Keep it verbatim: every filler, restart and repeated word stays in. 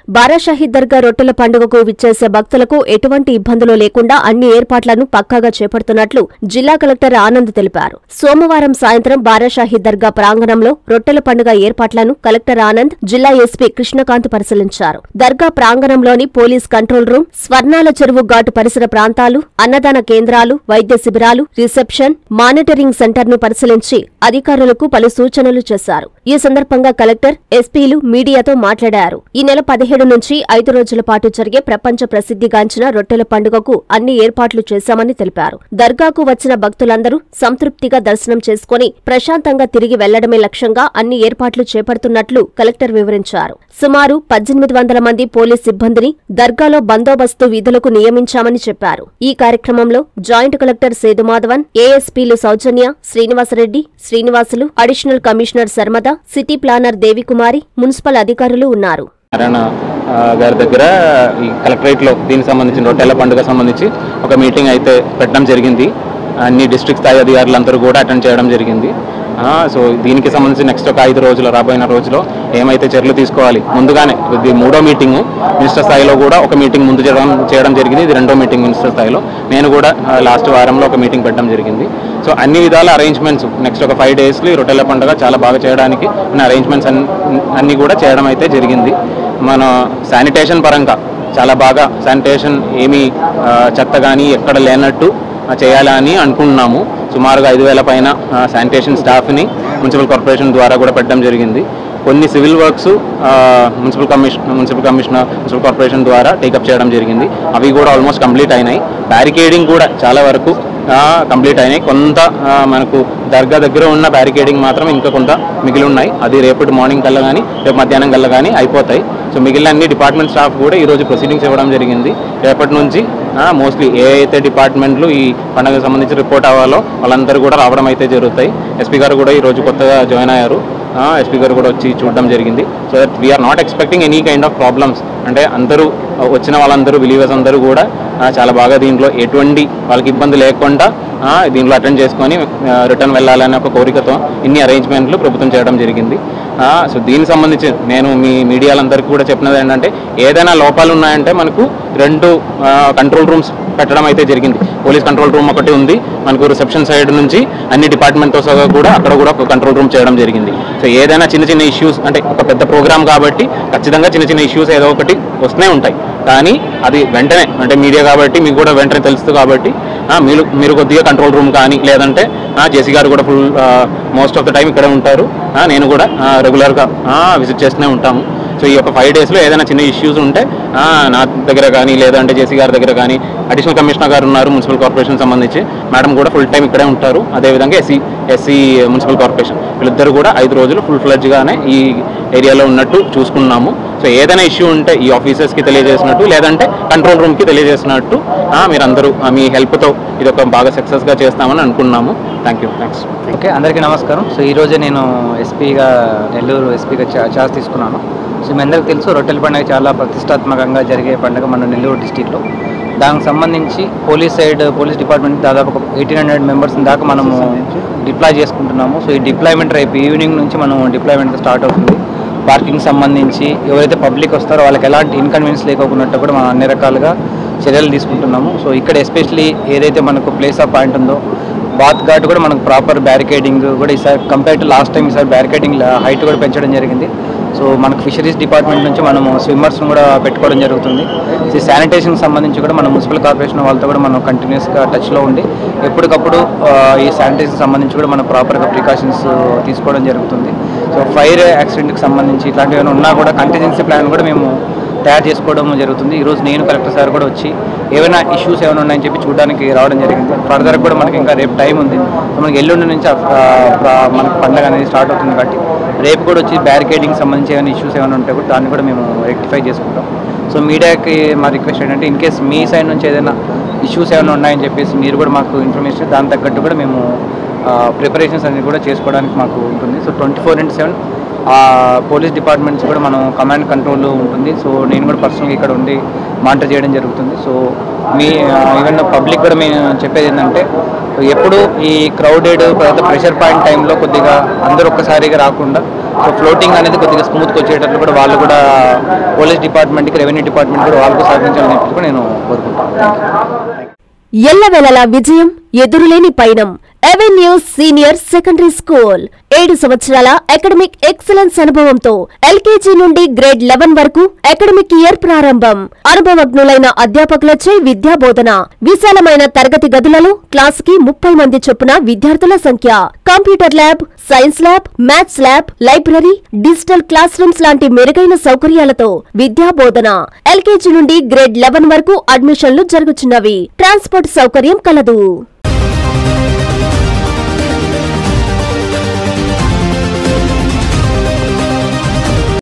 బారాషాహీద్ దర్గా రొట్టెల పండుగకు విచ్చేసే భక్తులకు ఎటువంటి ఇబ్బందులు లేకుండా అన్ని ఏర్పాట్లను పక్కాగా చేపడుతున్నట్లు జిల్లా కలెక్టర్ ఆనంద్ తెలిపారు. సోమవారం సాయంత్రం బారాషాహీద్ దర్గా ప్రాంగణంలో రొట్టెల పండుగ ఏర్పాట్లను కలెక్టర్ ఆనంద్, జిల్లా ఎస్పీ కృష్ణకాంత్ పరిశీలించారు. దర్గా ప్రాంగణంలోని పోలీస్ కంట్రోల్ రూమ్, స్వర్ణాల చెరువు ఘాటు పరిసర ప్రాంతాలు, అన్నదాన కేంద్రాలు, వైద్య శిబిరాలు, రిసెప్షన్, మానిటరింగ్ సెంటర్ను పరిశీలించి అధికారులకు పలు సూచనలు చేశారు. ఈ సందర్భంగా కలెక్టర్, ఎస్పీలు మీడియాతో మాట్లాడారు. ఈ నెల పదిహేడు నుంచి ఐదు రోజుల పాటు జరిగే ప్రపంచ ప్రసిద్ధిగాంచిన రొట్టెల పండుగకు అన్ని ఏర్పాట్లు చేశామని తెలిపారు. దర్గాకు వచ్చిన భక్తులందరూ సంతృప్తిగా దర్శనం చేసుకుని ప్రశాంతంగా తిరిగి వెళ్లడమే లక్ష్యంగా అన్ని ఏర్పాట్లు చేపడుతున్నట్లు కలెక్టర్ వివరించారు. సుమారు పద్దెనిమిది వందల మంది పోలీస్ సిబ్బందిని దర్గాలో బందోబస్తు విధులకు నియమించామని చెప్పారు. ఈ కార్యక్రమంలో జాయింట్ కలెక్టర్ సేదుమాధవన్, ఏఎస్పీలు Soujanya, Srinivasareddy, Srinivasulu, additional commissioner Sharmada, city planner Devikumari, municipal అధికారులు ఉన్నారు. నారాయణ గారి దగ్గర ఈ కలెక్టరేట్లో దీనికి సంబంధించిన రొట్టెల పండుగ సంబంధించి ఒక మీటింగ్ అయితే పెట్టడం జరిగింది. అన్ని డిస్ట్రిక్ట్ స్థాయి అధికారులందరూ కూడా అటెండ్ చేయడం జరిగింది. సో దీనికి సంబంధించి నెక్స్ట్ ఒక ఐదు రోజులు రాబోయిన రోజులో ఏమైతే చర్యలు తీసుకోవాలి, ముందుగానే ఇది మూడో మీటింగు మినిస్టర్ స్థాయిలో కూడా ఒక మీటింగ్ ముందు చేయడం చేయడం జరిగింది. ఇది రెండో మీటింగ్ మినిస్టర్ స్థాయిలో. నేను కూడా లాస్ట్ వారంలో ఒక మీటింగ్ పెట్టడం జరిగింది. సో అన్ని విధాల అరేంజ్మెంట్స్ నెక్స్ట్ ఒక ఫైవ్ డేస్కి రొట్టెల పండుగ చాలా బాగా చేయడానికి ఉన్న అరేంజ్మెంట్స్ అన్నీ కూడా చేయడం అయితే జరిగింది. మన శానిటేషన్ పరంగా చాలా బాగా శానిటేషన్ ఏమీ చెత్త కానీ ఎక్కడ లేనట్టు చేయాలని అనుకుంటున్నాము. సుమారుగా ఐదు వేల పైన శానిటేషన్ స్టాఫ్ని మున్సిపల్ కార్పొరేషన్ ద్వారా కూడా పెట్టడం జరిగింది. కొన్ని civil works municipal commission municipal commissioner municipal corporation ద్వారా టేకప్ చేయడం జరిగింది. అవి కూడా ఆల్మోస్ట్ కంప్లీట్ అయినాయి. బ్యారికేడింగ్ కూడా చాలా వరకు కంప్లీట్ అయినాయి. కొంత మనకు దర్గా దగ్గర ఉన్న బ్యారికేడింగ్ మాత్రం ఇంకా కొంత మిగిలి ఉన్నాయి. అది రేపటి మార్నింగ్ కల్లా కానీ రేపు మధ్యాహ్నం కల్లా కానీ అయిపోతాయి. సో మిగిలిన అన్ని డిపార్ట్మెంట్ స్టాఫ్ కూడా ఈరోజు ప్రొసీడింగ్స్ ఇవ్వడం జరిగింది. రేపటి నుంచి మోస్ట్లీ ఏ అయితే డిపార్ట్మెంట్లు ఈ పండుగకు సంబంధించి రిపోర్ట్ అవ్వాలో వాళ్ళందరూ కూడా రావడం అయితే జరుగుతాయి. ఎస్పీ గారు కూడా ఈరోజు కొత్తగా జాయిన్ అయ్యారు. ఎస్పీ గారు కూడా వచ్చి చూడడం జరిగింది. So that we are not expecting any kind of problems. అంటే అందరూ వచ్చిన వాళ్ళందరూ బిలీవర్స్ అందరూ కూడా చాలా బాగా దీంట్లో ఎటువంటి వాళ్ళకి ఇబ్బంది లేకుండా దీంట్లో అటెండ్ చేసుకొని రిటర్న్ వెళ్ళాలనే ఒక కోరికతో ఇన్ని అరేంజ్మెంట్లు ప్రభుత్వం చేయడం జరిగింది. సో దీనికి సంబంధించి నేను మీ మీడియాలందరికీ కూడా చెప్పినది ఏంటంటే, ఏదైనా లోపాలు ఉన్నాయంటే మనకు రెండు కంట్రోల్ రూమ్స్ పెట్టడం అయితే జరిగింది. పోలీస్ కంట్రోల్ రూమ్ ఒకటి ఉంది మనకు, రిసెప్షన్ సైడ్ నుంచి అన్ని డిపార్ట్మెంట్తో సహా కూడా అక్కడ కూడా ఒక కంట్రోల్ రూమ్ చేయడం జరిగింది. సో ఏదైనా చిన్న చిన్న ఇష్యూస్, అంటే ఒక పెద్ద ప్రోగ్రామ్ కాబట్టి ఖచ్చితంగా చిన్న చిన్న ఇష్యూస్ ఏదో ఒకటి వస్తూనే ఉంటాయి. కానీ అది వెంటనే, అంటే మీడియా కాబట్టి మీకు కూడా వెంటనే తెలుస్తుంది కాబట్టి మీరు మీరు కొద్దిగా కంట్రోల్ రూమ్ కానీ లేదంటే జేసీ గారు కూడా full most of the time ఇక్కడే ఉంటారు. నేను కూడా రెగ్యులర్గా విజిట్ చేస్తూనే ఉంటాము. సో ఈ యొక్క ఫైవ్ డేస్లో ఏదైనా చిన్న ఇష్యూస్ ఉంటే నా దగ్గర కానీ లేదంటే జేసీ గారి దగ్గర కానీ, అడిషనల్ కమిషనర్ గారు ఉన్నారు మున్సిపల్ కార్పొరేషన్ సంబంధించి, మేడం కూడా ఫుల్ టైం ఇక్కడే ఉంటారు. అదేవిధంగా ఎస్సీ ఎస్సీ మున్సిపల్ కార్పొరేషన్ వీళ్ళిద్దరు కూడా ఐదు రోజులు ఫుల్ ఫ్లెడ్జ్గానే ఈ ఏరియాలో ఉన్నట్టు చూసుకున్నాము. సో ఏదైనా ఇష్యూ ఉంటే ఈ ఆఫీసర్స్కి తెలియజేసినట్టు లేదంటే కంట్రోల్ రూమ్కి తెలియజేసినట్టు మీరందరూ మీ హెల్ప్తో ఇది ఒక బాగా సక్సెస్గా చేస్తామని అనుకున్నాము. Thank you. థ్యాంక్స్. ఓకే, అందరికీ నమస్కారం. సో ఈరోజే నేను ఎస్పీగా నెల్లూరు ఎస్పీగా ఛార్జ్ తీసుకున్నాను. సో మీ అందరికీ తెలుసు, రొట్టెల పండుగ చాలా ప్రతిష్టాత్మకంగా జరిగే పండుగ మన నెల్లూరు డిస్టిక్లో. దానికి సంబంధించి పోలీస్ సైడ్ పోలీస్ డిపార్ట్మెంట్ దాదాపు ఒక ఎయిటీన్ హండ్రెడ్ మెంబర్స్ దాకా మనము డిప్లాయ్ చేసుకుంటున్నాము. సో ఈ డిప్లాయ్మెంట్ రేపు ఈవినింగ్ నుంచి మనం డిప్లాయ్మెంట్ స్టార్ట్ అవుతుంది. పార్కింగ్ సంబంధించి ఎవరైతే పబ్లిక్ వస్తారో వాళ్ళకి ఎలాంటి ఇన్కన్వీనియన్స్ లేకోకున్నట్టు కూడా మనం అన్ని రకాలుగా చర్యలు తీసుకుంటున్నాము. సో ఇక్కడ ఎస్పెషలీ ఏదైతే మనకు ప్లేస్ ఆఫ్ పాయింట్ ఉందో బాత్ ఘాట్ కూడా మనకు ప్రాపర్ బ్యారికేడింగ్ కూడా ఈసారి కంపేర్ టు లాస్ట్ టైం ఈసారి బ్యారికేడింగ్ హైట్ కూడా పెంచడం జరిగింది. సో మనకు ఫిషరీస్ డిపార్ట్మెంట్ నుంచి మనము స్విమ్మర్స్ను కూడా పెట్టుకోవడం జరుగుతుంది. ఈ శానిటేషన్కి సంబంధించి కూడా మనం మున్సిపల్ కార్పొరేషన్ వాళ్ళతో కూడా మనం కంటిన్యూస్గా టచ్లో ఉండి ఎప్పటికప్పుడు ఈ శానిటేషన్ సంబంధించి కూడా మనం ప్రాపర్గా ప్రికాషన్స్ తీసుకోవడం జరుగుతుంది. సో ఫైర్ యాక్సిడెంట్కి సంబంధించి ఇట్లాంటివి ఏమైనా ఉన్నా కూడా కంటిజెన్సీ ప్లాన్ కూడా మేము తయారు చేసుకోవడం జరుగుతుంది. ఈరోజు నేను కలెక్టర్ సార్ కూడా వచ్చి ఏమైనా ఇష్యూస్ ఏమైనా ఉన్నాయని చెప్పి చూడడానికి రావడం జరిగింది. ఫర్దర్ కూడా మనకి ఇంకా రేపు టైం ఉంది. మనకి ఎల్లుండి నుంచి మనకు పండుగ అనేది స్టార్ట్ అవుతుంది కాబట్టి రేపు కూడా వచ్చి బ్యారికేడింగ్ సంబంధించి ఏమైనా ఇష్యూస్ ఏమైనా ఉంటే కూడా దాన్ని కూడా మేము రెక్టిఫై చేసుకుంటాం. సో మీడియాకి మా రిక్వెస్ట్ ఏంటంటే, ఇన్ కేస్ మీ సైడ్ నుంచి ఏదైనా ఇష్యూస్ ఏమైనా ఉన్నాయని చెప్పేసి మీరు కూడా మాకు ఇన్ఫర్మేషన్, దాని తగ్గట్టు కూడా మేము ప్రిపరేషన్స్ అనేది కూడా చేసుకోవడానికి మాకు ఉంటుంది. So twenty four into seven police departments కూడా మనం కమాండ్ కంట్రోల్ ఉంటుంది. సో నేను కూడా పర్సనల్గా ఇక్కడ ఉండి మానిటర్ చేయడం జరుగుతుంది. సో మీ ఈవెన్ పబ్లిక్ కూడా మేము చెప్పేది ఏంటంటే, ఎప్పుడు ఈ క్రౌడెడ్ తర్వాత ప్రెషర్ పాయింట్ టైంలో కొద్దిగా అందరూ ఒక్కసారిగా రాకుండా సో ఫ్లోటింగ్ అనేది కొద్దిగా స్మూత్గా వచ్చేటట్లు కూడా వాళ్ళు కూడా పోలీస్ డిపార్ట్మెంట్కి రెవెన్యూ డిపార్ట్మెంట్ కూడా వాళ్ళకు సహకరించాలని చెప్పి కూడా నేను కోరుకుంటున్నాను. ఎల్లవేళలా విజయం, ఎదురులేని పయనం. అవెన్యూ సీనియర్ సెకండరీ స్కూల్ ఏడు సంవత్సరాల అకాడమిక్ ఎక్సలెన్స్ అనుభవంతో ఎల్కేజీ నుండి గ్రేడ్ లెవెన్ వరకు అకాడమిక్ ఇయర్ ప్రారంభం. అనుభవజ్ఞులైన అధ్యాపకులచే విద్యా బోధన. విశాలమైన తరగతి గదులలో క్లాస్ కి ముప్పై మంది చొప్పున విద్యార్థుల సంఖ్య. Computer lab, science lab, maths lab, library, digital class rooms లాంటి మెరుగైన సౌకర్యాలతో విద్యా బోధన. ఎల్కేజీ నుండి గ్రేడ్ లెవెన్ వరకు అడ్మిషన్లు జరుగుతున్నవి. ట్రాన్స్పోర్ట్ సౌకర్యం కలదు.